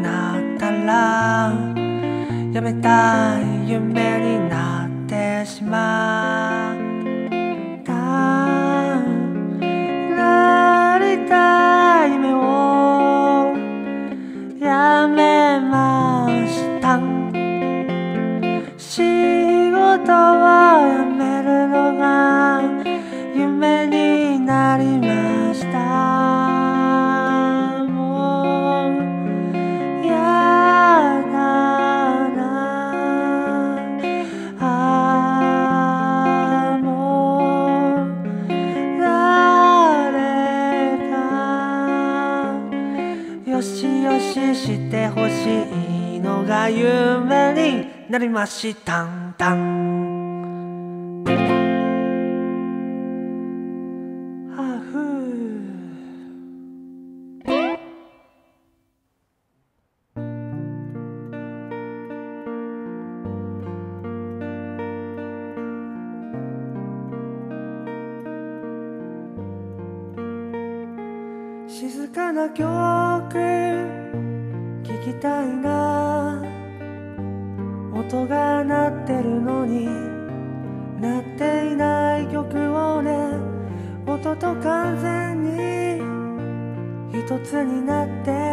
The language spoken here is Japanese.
なったらやめたい夢になってしまったなりたい夢をやめました仕事をやめるのが夢になりましたよしよししてほしいのが夢になりましたんたんはふ静かな曲聞きたいな音が鳴ってるのに鳴っていない曲をね音と完全に一つになって